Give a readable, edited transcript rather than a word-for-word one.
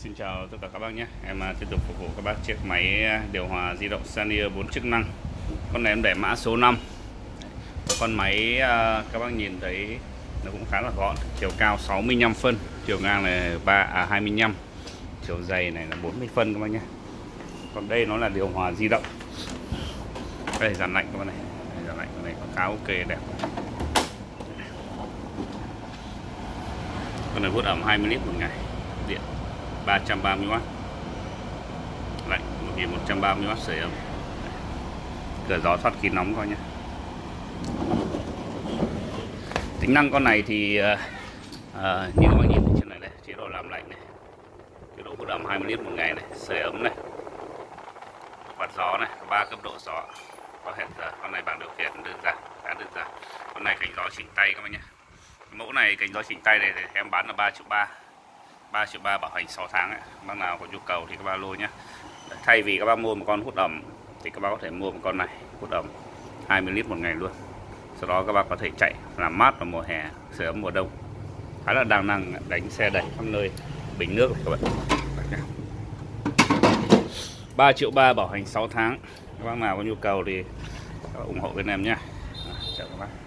Xin chào tất cả các bác nhé. Em tiếp tục phục vụ các bác chiếc máy điều hòa di động Sanier 4 chức năng. Con này em để mã số 5. Con máy các bác nhìn thấy nó cũng khá là gọn. Chiều cao 65 phân, chiều ngang này 25, chiều dày này là 40 phân các bác nhé. Còn đây nó là điều hòa di động. Đây dàn lạnh các bác này. Dàn lạnh con này có khá ok đẹp. Con này hút ẩm 20 lít một ngày. Điện 330W, lạnh 1130W, sưởi ấm, cửa gió thoát khí nóng coi nhé. Tính năng con này thì như các bác nhìn trên này, chế độ làm lạnh này, chế độ hút ẩm 20 lít một ngày này, sưởi ấm này, quạt gió này, 3 cấp độ gió, có hết giờ. Con này bằng điều khiển đơn giản, khá đơn giản. Con này cánh gió chỉnh tay các bác nhé. Mẫu này cánh gió chỉnh tay này thì em bán là 3,3 triệu, 3,3 triệu bảo hành 6 tháng ấy. Bác nào có nhu cầu thì các bác alo nhé. Thay vì các bác mua một con hút ẩm thì các bác có thể mua một con này hút ẩm 20 lít một ngày luôn. Sau đó các bác có thể chạy làm mát vào mùa hè, sưởi ấm mùa đông. Khá là đa năng, đánh xe đẩy khắp nơi, bình nước này các bạn. 3,3 triệu bảo hành 6 tháng. Các bác nào có nhu cầu thì ủng hộ bên em nhé. Chào các bác.